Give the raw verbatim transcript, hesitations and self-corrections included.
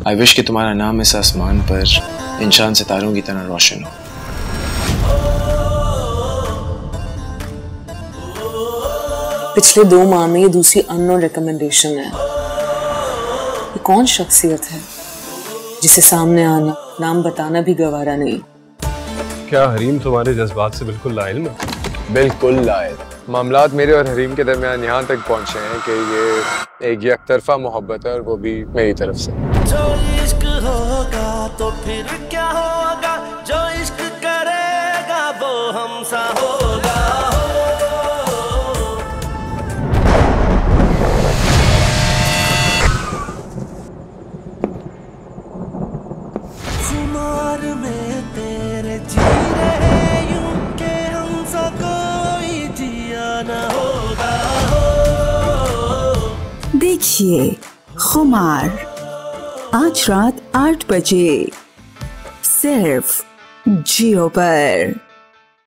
I wish कि तुम्हारा नाम इस आसमान पर इंशान सितारों की तरह रोशन हो। पिछले दो माह में ये दूसरी अननोन रिकमेंडेशन है। ये कौन शख्सियत है जिसे सामने आना, नाम बताना भी गवारा नहीं? क्या हरीम तुम्हारे जज्बात से बिल्कुल लाइल है? बिल्कुल लाइल। मामलात मेरे और हरीम के दरमियान यहाँ तक पहुँचे हैं कि ये एक एकतरफा मोहब्बत है, और वो भी मेरी तरफ से। जो इश्क होगा तो फिर क्या होगा, जो इश्क करेगा वो हमसा होगा। खुमार में तेरे जी रहे यूं के हमसा कोई जिया न होगा। देखिए खुमार आज रात आठ बजे सिर्फ जियो पर।